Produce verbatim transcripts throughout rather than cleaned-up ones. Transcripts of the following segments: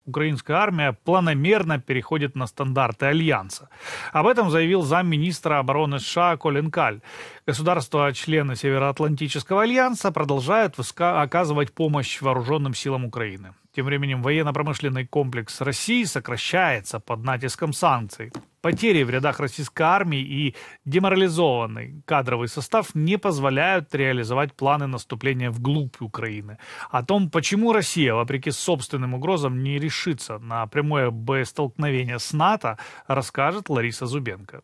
украинская армия планомерно переходит на стандарты Альянса. Об этом заявил замминистра обороны США Колин Каль. Государства-члены Североатлантического альянса продолжают оказывать помощь вооруженным силам Украины. Тем временем военно-промышленный комплекс России сокращается под натиском санкций. Потери в рядах российской армии и деморализованный кадровый состав не позволяют реализовать планы наступления вглубь Украины. О том, почему Россия, вопреки собственным угрозам, не решится на прямое боестолкновение с НАТО, расскажет Лариса Зубенко.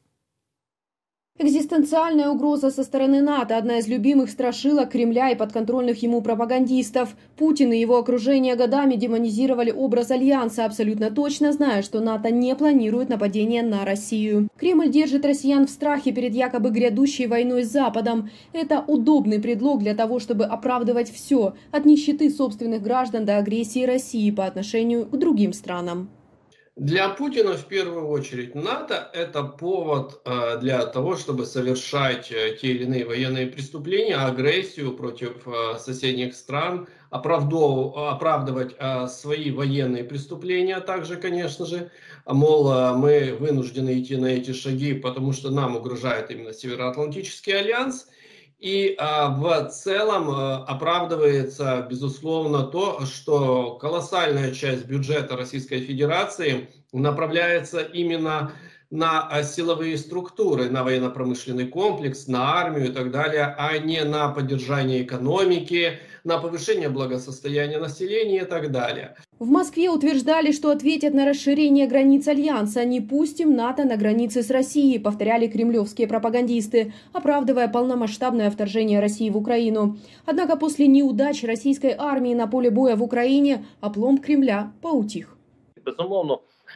Экзистенциальная угроза со стороны НАТО – одна из любимых страшилок Кремля и подконтрольных ему пропагандистов. Путин и его окружение годами демонизировали образ Альянса, абсолютно точно зная, что НАТО не планирует нападение на Россию. Кремль держит россиян в страхе перед якобы грядущей войной с Западом. Это удобный предлог для того, чтобы оправдывать все – от нищеты собственных граждан до агрессии России по отношению к другим странам. Для Путина в первую очередь НАТО – это повод э, для того, чтобы совершать э, те или иные военные преступления, агрессию против э, соседних стран, оправдов, оправдывать э, свои военные преступления, а также, конечно же, мол, э, мы вынуждены идти на эти шаги, потому что нам угрожает именно Североатлантический альянс. И а, в целом а, оправдывается, безусловно, то, что колоссальная часть бюджета Российской Федерации направляется именно на а, силовые структуры, на военно-промышленный комплекс, на армию и так далее, а не на поддержание экономики, на повышение благосостояния населения и так далее. В Москве утверждали, что ответят на расширение границ Альянса. «Не пустим НАТО на границе с Россией», повторяли кремлевские пропагандисты, оправдывая полномасштабное вторжение России в Украину. Однако после неудач российской армии на поле боя в Украине опломб Кремля поутих. Безумовно,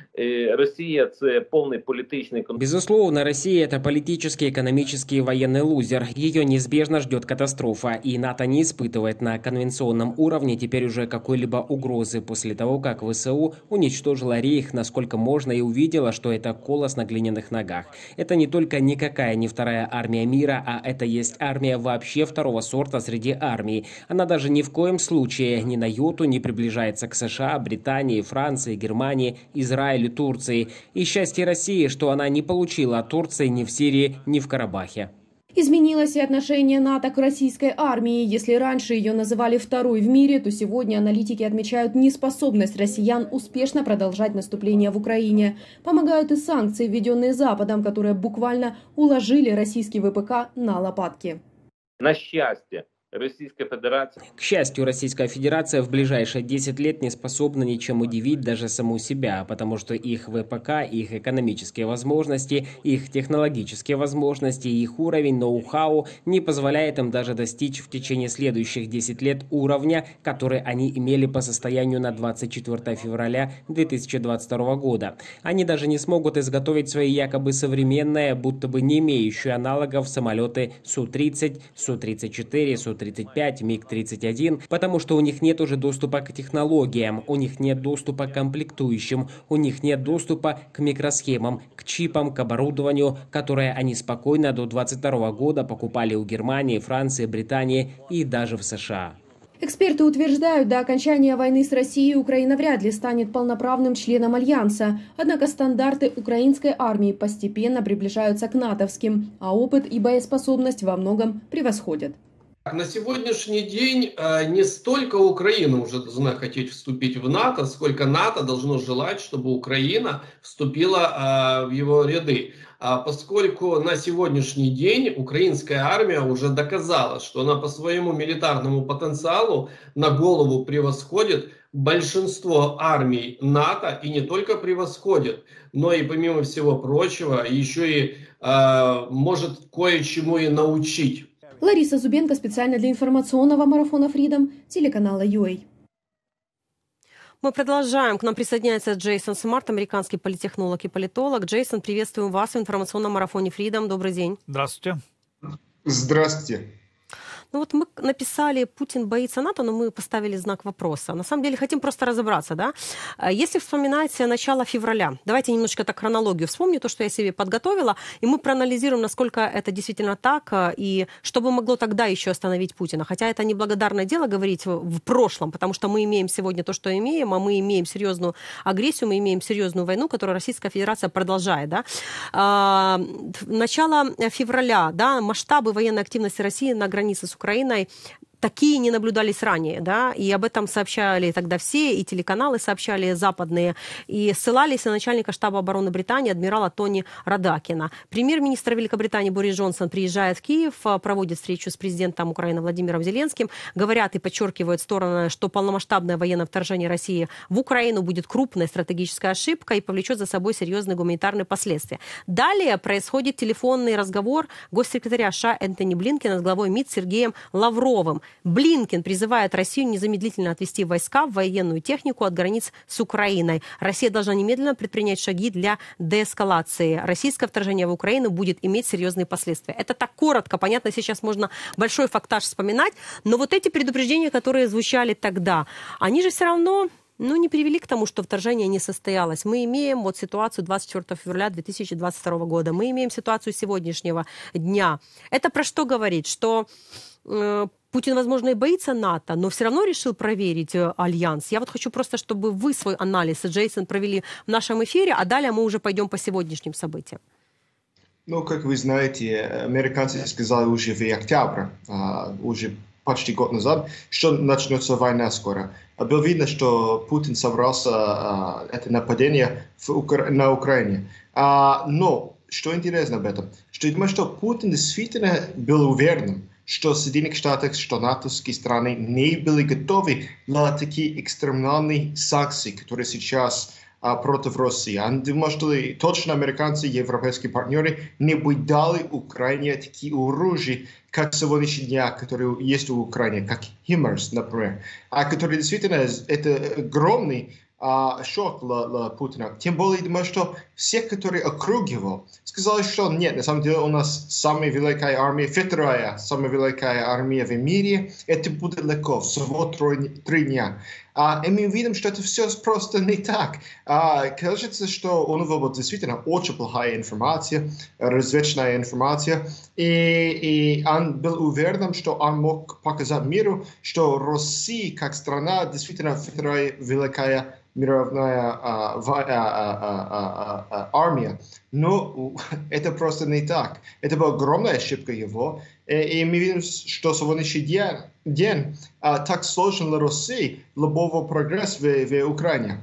Россия – это полный политический... Безусловно, Россия – это политический, экономический и военный лузер. Ее неизбежно ждет катастрофа, и НАТО не испытывает на конвенционном уровне теперь уже какой-либо угрозы после того, как ВСУ уничтожила Рейх, насколько можно, и увидела, что это колос на глиняных ногах. Это не только никакая не вторая армия мира, а это есть армия вообще второго сорта среди армий. Она даже ни в коем случае ни на йоту не приближается к США, Британии, Франции, Германии, Израилю, или Турции. И счастье России, что она не получила от Турции ни в Сирии, ни в Карабахе. Изменилось и отношение НАТО к российской армии. Если раньше ее называли второй в мире, то сегодня аналитики отмечают неспособность россиян успешно продолжать наступление в Украине. Помогают и санкции, введенные Западом, которые буквально уложили российский ВПК на лопатки. На счастье Российская Федерация. К счастью, Российская Федерация в ближайшие десять лет не способна ничем удивить даже саму себя, потому что их ВПК, их экономические возможности, их технологические возможности, их уровень ноу-хау не позволяет им даже достичь в течение следующих десяти лет уровня, который они имели по состоянию на двадцать четвёртое февраля две тысячи двадцать второго года. Они даже не смогут изготовить свои якобы современные, будто бы не имеющие аналогов самолеты Су тридцать, Су тридцать четыре, Су тридцать пять, Миг тридцать один, потому что у них нет уже доступа к технологиям, у них нет доступа к комплектующим, у них нет доступа к микросхемам, к чипам, к оборудованию, которое они спокойно до двадцать второго года покупали у Германии, Франции, Британии и даже в США. Эксперты утверждают, до окончания войны с Россией Украина вряд ли станет полноправным членом Альянса. Однако стандарты украинской армии постепенно приближаются к натовским, а опыт и боеспособность во многом превосходят. На сегодняшний день не столько Украина уже должна хотеть вступить в НАТО, сколько НАТО должно желать, чтобы Украина вступила в его ряды. Поскольку на сегодняшний день украинская армия уже доказала, что она по своему милитарному потенциалу на голову превосходит большинство армий НАТО, и не только превосходит, но и, помимо всего прочего, еще и э, может кое-чему и научить. Лариса Зубенко специально для информационного марафона Freedom телеканала ю эй. Мы продолжаем. К нам присоединяется Джейсон Смарт, американский политтехнолог и политолог. Джейсон, приветствуем вас в информационном марафоне Freedom. Добрый день. Здравствуйте. Здравствуйте. Ну вот мы написали «Путин боится НАТО», но мы поставили знак вопроса. На самом деле хотим просто разобраться, да. Если вспоминать начало февраля, давайте немножечко так хронологию вспомню, то, что я себе подготовила, и мы проанализируем, насколько это действительно так, и что бы могло тогда еще остановить Путина. Хотя это неблагодарное дело говорить в прошлом, потому что мы имеем сегодня то, что имеем, а мы имеем серьезную агрессию, мы имеем серьезную войну, которую Российская Федерация продолжает, да. А, начало февраля, да, масштабы военной активности России на границе с Украиной такие не наблюдались ранее, да, и об этом сообщали тогда все, и телеканалы сообщали западные, и ссылались на начальника штаба обороны Британии адмирала Тони Радакина. Премьер-министр Великобритании Борис Джонсон приезжает в Киев, проводит встречу с президентом Украины Владимиром Зеленским, говорят и подчеркивают стороны, что полномасштабное военное вторжение России в Украину будет крупной стратегической ошибкой и повлечет за собой серьезные гуманитарные последствия. Далее происходит телефонный разговор госсекретаря США Энтони Блинкена с главой МИД Сергеем Лавровым. Блинкен призывает Россию незамедлительно отвести войска, военную технику от границ с Украиной. Россия должна немедленно предпринять шаги для деэскалации. Российское вторжение в Украину будет иметь серьезные последствия. Это так коротко. Понятно, сейчас можно большой фактаж вспоминать, но вот эти предупреждения, которые звучали тогда, они же все равно... ну, не привели к тому, что вторжение не состоялось. Мы имеем вот ситуацию двадцать четвёртого февраля две тысячи двадцать второго года. Мы имеем ситуацию сегодняшнего дня. Это про что говорит? Что э, Путин, возможно, и боится НАТО, но все равно решил проверить э, альянс. Я вот хочу просто, чтобы вы свой анализ, Джейсон, провели в нашем эфире, а далее мы уже пойдем по сегодняшним событиям. Ну, как вы знаете, американцы сказали уже в октябре, uh, уже почти год назад, что начнется война скоро. Было видно, что Путин собрался uh, это нападение в Укра... на Украине. Uh, но, что интересно об этом, что я думаю, что Путин действительно был уверен, что Соединенных Штатов, что натовские страны не были готовы на такие экстремальные санкции, которые сейчас а, против России. Он думал, что точно американцы и европейские партнеры не бы дали Украине такие оружия, как сегодняшний день, которые есть у Украины, как Химмерс, например, а которые действительно это огромный а, шок для, для Путина. Тем более, думаю, что все, которые округ его, сказали, что нет, на самом деле у нас самая великая армия, вторая самая великая армия в мире, это будет легко, всего три дня. А, и мы видим, что это все просто не так. А, кажется, что у него была действительно очень плохая информация, разведочная информация, и, и он был уверен, что он мог показать миру, что Россия как страна действительно вторая великая мировая а, а, а, а, а, армия. Но это просто не так. Это была огромная ошибка его. И, и мы видим, что сегодняшний день, день а, так сложно для России, любого прогресса в, в Украине.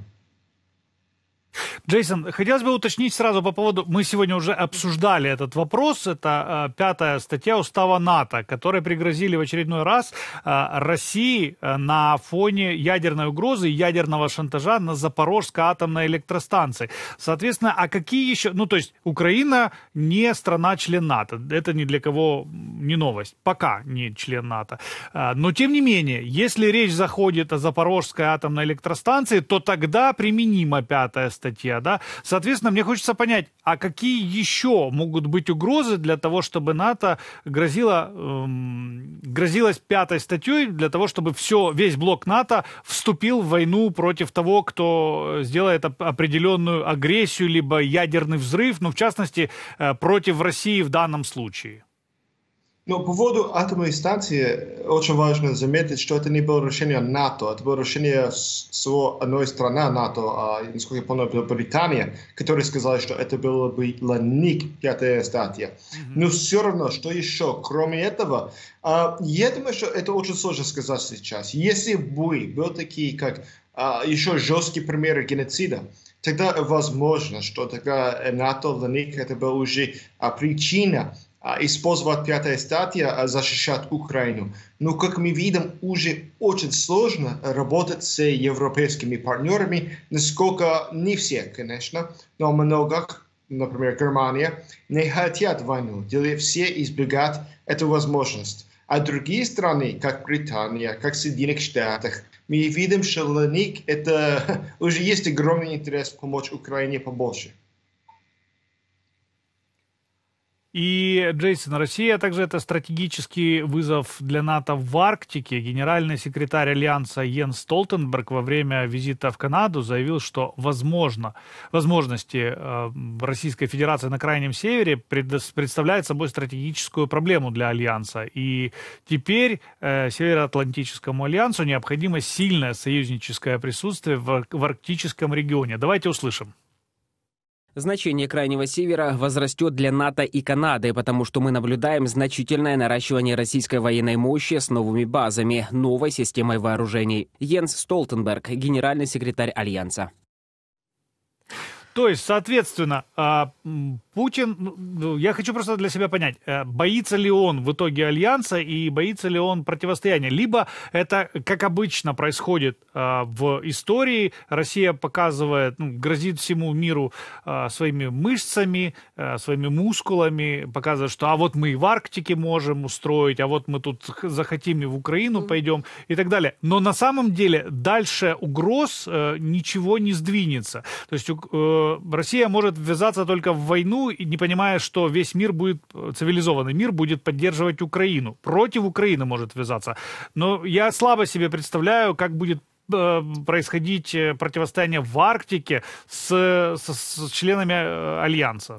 Джейсон, хотелось бы уточнить сразу по поводу... Мы сегодня уже обсуждали этот вопрос. Это э, пятая статья Устава НАТО, которой пригрозили в очередной раз э, России э, на фоне ядерной угрозы и ядерного шантажа на Запорожской атомной электростанции. Соответственно, а какие еще... Ну, то есть Украина не страна-член НАТО. Это ни для кого не новость. Пока не член НАТО. Э, но, тем не менее, если речь заходит о Запорожской атомной электростанции, то тогда применима пятая статья. Да? Соответственно, мне хочется понять, а какие еще могут быть угрозы для того, чтобы НАТО грозило, эм, грозилось пятой статьей, для того, чтобы все, весь блок НАТО вступил в войну против того, кто сделает определенную агрессию, либо ядерный взрыв, ну, в частности, э, против России в данном случае? Но по поводу атомной станции очень важно заметить, что это не было решение НАТО, это было решение всего одной страны НАТО, а, насколько я помню, Британия, которая сказала, что это было бы для них пятая статья. Mm-hmm. Но все равно, что еще, кроме этого, а, я думаю, что это очень сложно сказать сейчас. Если бы были такие, как а, еще жесткие примеры геноцида, тогда возможно, что тогда НАТО для них это была уже а, причина использовать пятая статья, защищать Украину. Но, как мы видим, уже очень сложно работать с европейскими партнерами, насколько не все, конечно, но много, например, Германия, не хотят войну, делая все избегать эту возможность. А другие страны, как Британия, как Соединенных Штатах, мы видим, что для них это уже есть огромный интерес помочь Украине побольше. И, Джейсон, Россия также это стратегический вызов для НАТО в Арктике. Генеральный секретарь Альянса Йенс Столтенберг во время визита в Канаду заявил, что возможно, возможности э, Российской Федерации на Крайнем Севере пред, представляют собой стратегическую проблему для Альянса. И теперь э, Североатлантическому альянсу необходимо сильное союзническое присутствие в, в арктическом регионе. Давайте услышим. Значение Крайнего Севера возрастет для НАТО и Канады, потому что мы наблюдаем значительное наращивание российской военной мощи с новыми базами, новой системой вооружений. Йенс Столтенберг, генеральный секретарь Альянса. То есть, соответственно, Путин, я хочу просто для себя понять, боится ли он в итоге альянса и боится ли он противостояния. Либо это, как обычно происходит в истории, Россия показывает, ну, грозит всему миру своими мышцами, своими мускулами, показывает, что а вот мы и в Арктике можем устроить, а вот мы тут захотим и в Украину пойдем и так далее. Но на самом деле дальше угроз ничего не сдвинется. То есть Россия может ввязаться только в войну, и не понимая, что весь мир будет, цивилизованный мир будет поддерживать Украину. Против Украины может ввязаться. Но я слабо себе представляю, как будет происходить противостояние в Арктике с, с, с членами Альянса.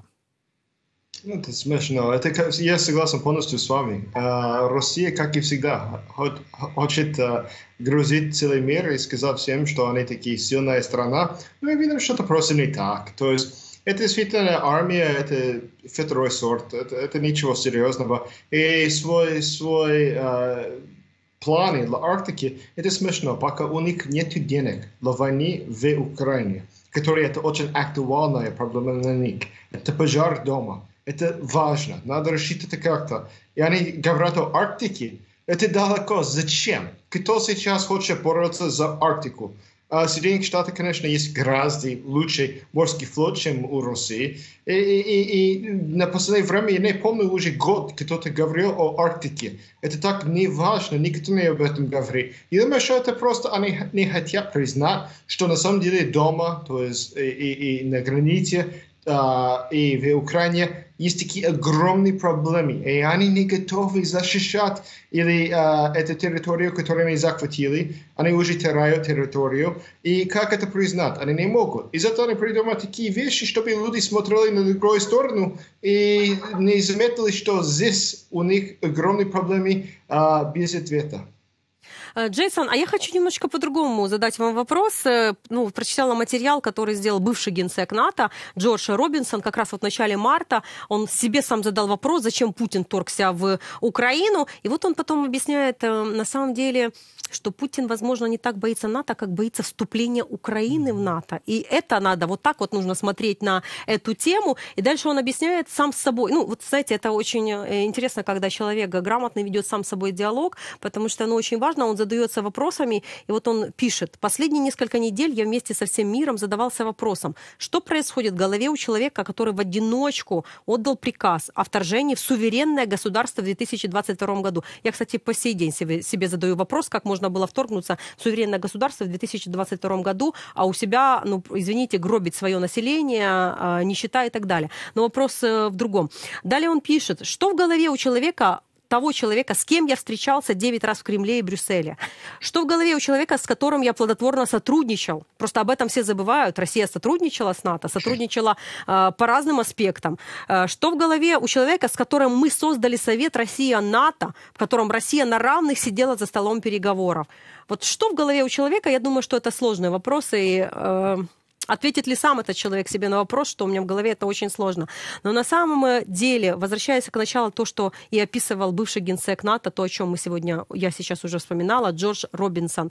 Ну, это смешно. Это, я согласен полностью с вами. Россия, как и всегда, хочет грузить целый мир и сказать всем, что они такие сильная страна. Но мы видим, что это просто не так. То есть это действительно армия, это второй сорт, это, это ничего серьезного. И свой, свой э, планы для Арктики, это смешно, пока у них нет денег для войны в Украине, которая это очень актуальная проблема для них. Это пожар дома. Это важно, надо решить это как-то. И они говорят о Арктике. Это далеко. Зачем? Кто сейчас хочет бороться за Арктику? А Соединенные Штаты, конечно, есть гораздо лучший морский флот, чем у России. И, и, и, и на последнее время, я не помню, уже год кто-то говорил о Арктике. Это так не важно, никто не об этом говорит. Я думаю, что это просто они не хотят признать, что на самом деле дома, то есть и, и, и на границе, Uh, и в Украине есть такие огромные проблемы, и они не готовы защищать или uh, эту территорию, которую они захватили, они уже теряют территорию, и как это признать? Они не могут. Из-за этого они придумают такие вещи, чтобы люди смотрели на другую сторону и не заметили, что здесь у них огромные проблемы uh, без ответа. Джейсон, а я хочу немножечко по-другому задать вам вопрос. Ну, прочитала материал, который сделал бывший генсек НАТО Джордж Робинсон. Как раз вот в начале марта он себе сам задал вопрос, зачем Путин вторгся в Украину. И вот он потом объясняет, на самом деле, что Путин, возможно, не так боится НАТО, как боится вступления Украины в НАТО. И это надо, вот так вот нужно смотреть на эту тему. И дальше он объясняет сам с собой. Ну, вот, знаете, это очень интересно, когда человек грамотно ведет сам с собой диалог, потому что, ну, очень важно, он задается вопросами, и вот он пишет: «Последние несколько недель я вместе со всем миром задавался вопросом, что происходит в голове у человека, который в одиночку отдал приказ о вторжении в суверенное государство в две тысячи двадцать втором году». Я, кстати, по сей день себе, себе задаю вопрос, как можно было вторгнуться в суверенное государство в две тысячи двадцать втором году, а у себя, ну, извините, гробить свое население, нищета и так далее. Но вопрос в другом. Далее он пишет, что в голове у человека, того человека, с кем я встречался девять раз в Кремле и Брюсселе. Что в голове у человека, с которым я плодотворно сотрудничал. Просто об этом все забывают. Россия сотрудничала с НАТО, сотрудничала э, по разным аспектам. Э, что в голове у человека, с которым мы создали Совет Россия-НАТО, в котором Россия на равных сидела за столом переговоров. Вот что в голове у человека, я думаю, что это сложные вопросы. И, э, ответит ли сам этот человек себе на вопрос, что у меня в голове, это очень сложно. Но на самом деле, возвращаясь к началу, то, что и описывал бывший генсек НАТО, то, о чем мы сегодня, я сейчас уже вспоминала, Джордж Робинсон.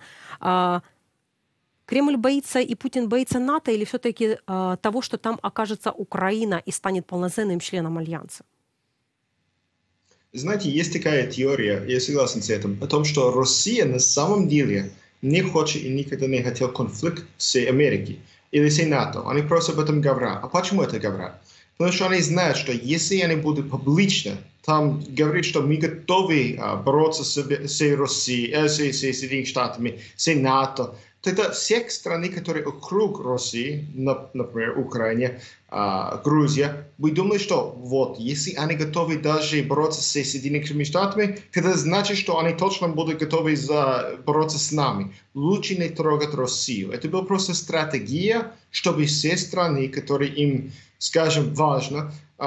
Кремль боится и Путин боится НАТО, или все-таки того, что там окажется Украина и станет полноценным членом Альянса? Знаете, есть такая теория, я согласен с этим, о том, что Россия на самом деле не хочет и никогда не хотел конфликт с Америкой или с НАТО. Они просто об этом говорят. А почему это говорят? Потому что они знают, что если они будут публично там говорить, что мы готовы а, бороться с, с Россией, э, с, с Соединенными Штатами, с НАТО, тогда всех стран, которые вокруг России, например, Украина, Грузия, вы думаете, что вот, если они готовы даже бороться с Соединенными Штатами, тогда значит, что они точно будут готовы за, бороться с нами. Лучше не трогать Россию. Это была просто стратегия, чтобы все страны, которые им, скажем, важно,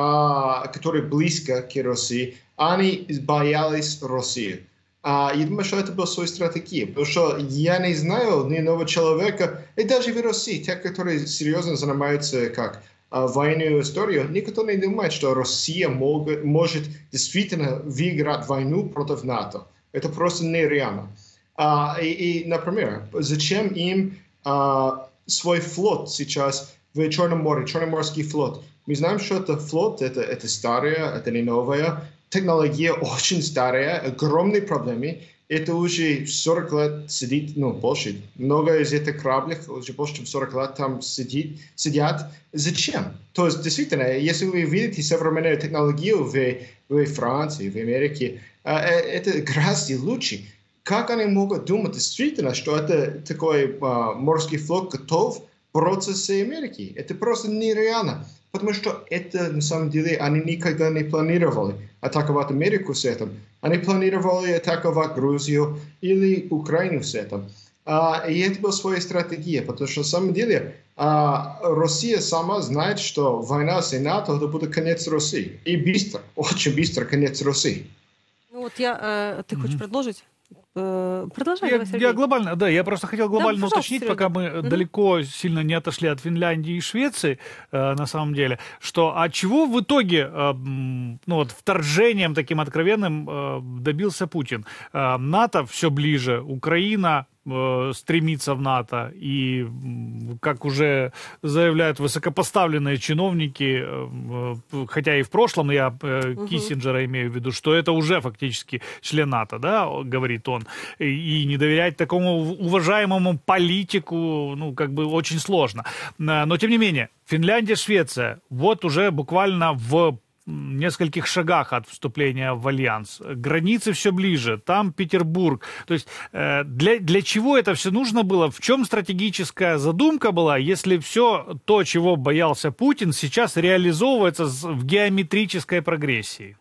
которые близко к России, они боялись России. Uh, я думаю, что это была своя стратегия, потому что я не знаю ни одного человека, и даже в России, те, которые серьезно занимаются как uh, военную историю, никто не думает, что Россия мог, может действительно выиграть войну против НАТО. Это просто нереально. Uh, и, и, например, зачем им uh, свой флот сейчас в Черном море, Черноморский флот? Мы знаем, что это флот, это, это старое, это не новое. Технология очень старая, огромные проблемы. Это уже сорок лет сидит, ну, больше. Много из этих кораблей, уже больше, чем сорок лет там сидит, сидят. Зачем? То есть, действительно, если вы видите современную технологию в, в Франции, в Америке, это гораздо лучше. Как они могут думать действительно, что это такой uh, морский флот готов бороться с Америкой? Это просто нереально. Потому что это, на самом деле, они никогда не планировали атаковать Америку с этим. Они планировали атаковать Грузию или Украину с этим. Uh, и это была своя стратегия, потому что, на самом деле, uh, Россия сама знает, что война с НАТО, это будет конец России. И быстро, очень быстро конец России. Ну вот я, э, ты хочешь mm-hmm. продолжить? Продолжай, я, давай, я глобально, да, я просто хотел глобально да, уточнить, пока мы угу. далеко сильно не отошли от Финляндии и Швеции, э, на самом деле, что от чего в итоге, э, ну вот вторжением таким откровенным э, добился Путин? Э, НАТО все ближе, Украина э, стремится в НАТО, и, как уже заявляют высокопоставленные чиновники, э, хотя и в прошлом, я э, угу. Киссинджера имею в виду, что это уже фактически член НАТО, да, говорит он. И не доверять такому уважаемому политику, ну, как бы очень сложно. Но, тем не менее, Финляндия, Швеция, вот уже буквально в нескольких шагах от вступления в альянс. Границы все ближе, там Петербург. То есть для, для чего это все нужно было? В чем стратегическая задумка была, если все то, чего боялся Путин, сейчас реализовывается в геометрической прогрессии?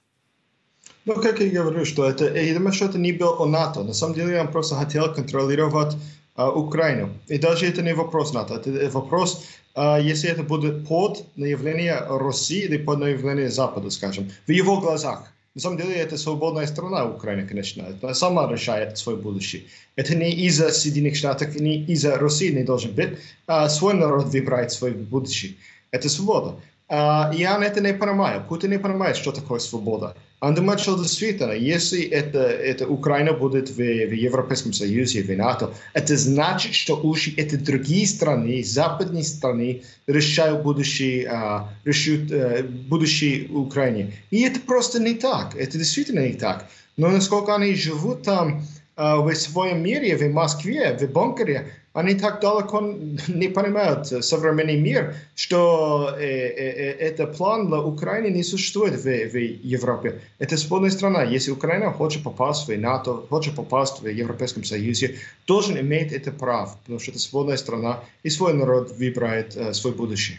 Ну, как я говорю, что это, я думаю, что это не было о НАТО. На самом деле, он просто хотел контролировать uh, Украину. И даже это не вопрос НАТО. Это вопрос, uh, если это будет под наявление России или под наявление Запада, скажем, в его глазах. На самом деле, это свободная страна Украина, конечно. Она сама решает свое будущее. Это не из-за Соединенных Штатов, не из-за России не должен быть. Uh, свой народ выбирает свое будущее. Это свобода. Uh, и он это не понимает. Путин не понимает, что такое свобода. Он думает, что действительно, если это, это Украина будет в, в Европейском Союзе, в НАТО, это значит, что уже это другие страны, западные страны решают будущее, uh, решают, uh, будущее Украины. И это просто не так. Это действительно не так. Но насколько они живут там uh, в своем мире, в Москве, в бункере, они так далеко не понимают современный мир, что э, э, этот план для Украины не существует в, в Европе. Это свободная страна. Если Украина хочет попасть в НАТО, хочет попасть в Европейском Союзе, должен иметь это право, потому что это свободная страна, и свой народ выбирает э, свое будущее.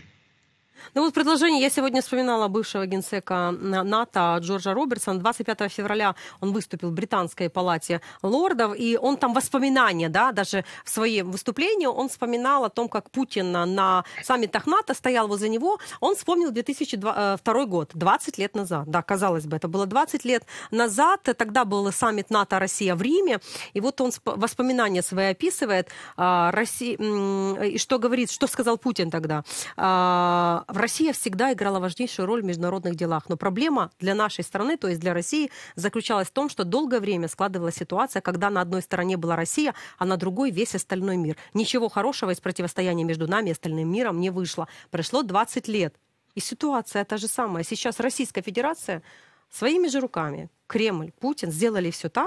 Ну вот предложение, я сегодня вспоминала бывшего генсека НАТО Джорджа Робертсона. двадцать пятого февраля он выступил в британской палате лордов, и он там воспоминания, да, даже в своем выступлении он вспоминал о том, как Путин на саммитах НАТО стоял возле него. Он вспомнил две тысячи второй год, двадцать лет назад. Да, казалось бы, это было двадцать лет назад. Тогда был саммит НАТО-Россия в Риме, и вот он воспоминания свои описывает. Россия, и что говорит, что сказал Путин тогда? Россия всегда играла важнейшую роль в международных делах, но проблема для нашей страны, то есть для России, заключалась в том, что долгое время складывалась ситуация, когда на одной стороне была Россия, а на другой весь остальной мир. Ничего хорошего из противостояния между нами и остальным миром не вышло. Прошло двадцать лет, и ситуация та же самая. Сейчас Российская Федерация своими же руками, Кремль, Путин сделали все так,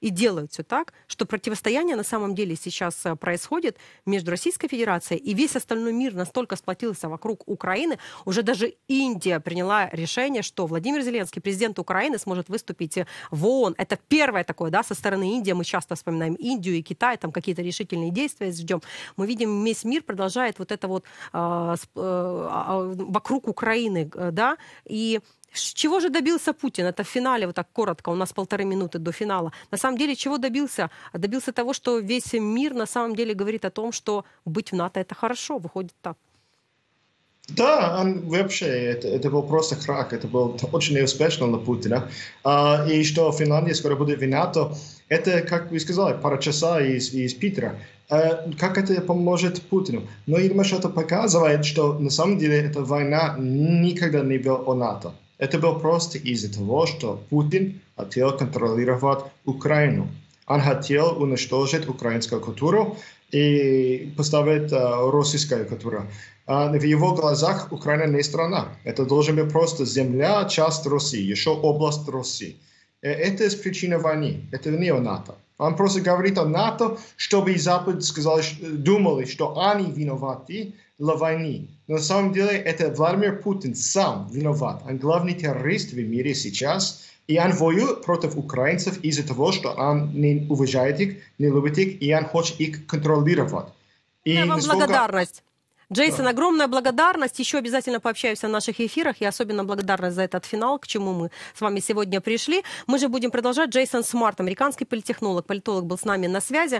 и делают все так, что противостояние на самом деле сейчас происходит между Российской Федерацией и весь остальной мир настолько сплотился вокруг Украины, уже даже Индия приняла решение, что Владимир Зеленский, президент Украины, сможет выступить в ООН. Это первое такое, да, со стороны Индии. Мы часто вспоминаем Индию и Китай, там какие-то решительные действия ждем. Мы видим, весь мир продолжает вот это вот э, э, вокруг Украины, да, и чего же добился Путин? Это в финале, вот так коротко, у нас полторы минуты до финала. На самом деле, чего добился? Добился того, что весь мир на самом деле говорит о том, что быть в НАТО — это хорошо, выходит так. Да, он вообще, это, это был просто крах, это было очень неуспешно на Путина. А, и что Финляндия скоро будет в НАТО, это, как вы сказали, пара часа из, из Питера. А, как это поможет Путину? Но я думаю, что это показывает, что на самом деле эта война никогда не была о НАТО. Это было просто из-за того, что Путин хотел контролировать Украину. Он хотел уничтожить украинскую культуру и поставить uh, российскую культуру. Uh, в его глазах Украина не страна. Это должен быть просто земля, часть России, еще область России. И это причина войны. Это не о НАТО. Он просто говорит о НАТО, чтобы Запад сказали, думали, что они виноваты для войны. Но на самом деле это Владимир Путин сам виноват. Он главный террорист в мире сейчас. И он воюет против украинцев из-за того, что он не уважает их, не любит их, и он хочет их контролировать. И вам насколько... благодарность. Джейсон, огромная благодарность. Еще обязательно пообщаемся в наших эфирах. И особенно благодарность за этот финал, к чему мы с вами сегодня пришли. Мы же будем продолжать. Джейсон Смарт, американский политтехнолог, политолог, был с нами на связи.